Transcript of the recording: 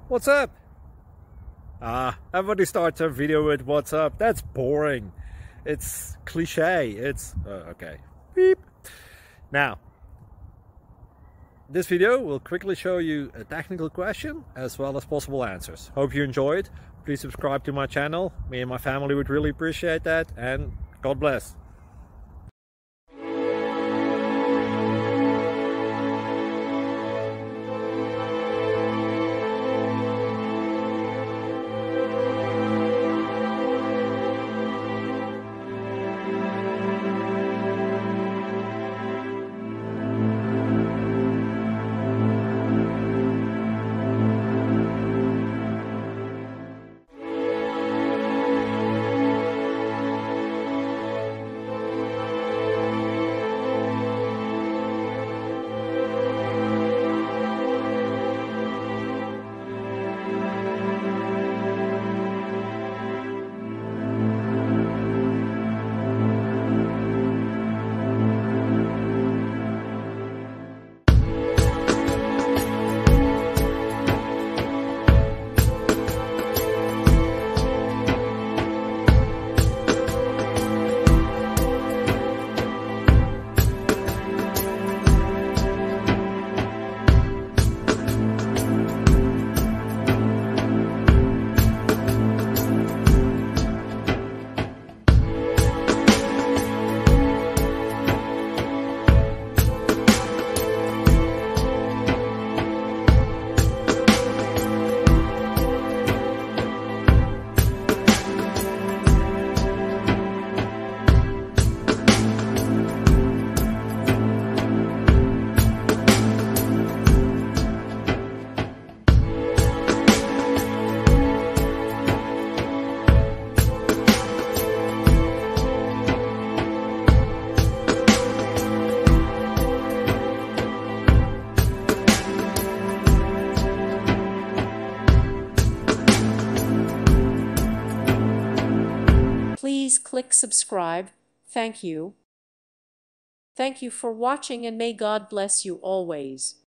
What's up? Everybody starts a video with what's up. That's boring. It's cliche. It's okay. Beep. Now, this video will quickly show you a technical question as well as possible answers. Hope you enjoyed. Please subscribe to my channel. Me and my family would really appreciate that, and God bless. Please click subscribe. Thank you. Thank you for watching, and may God bless you always.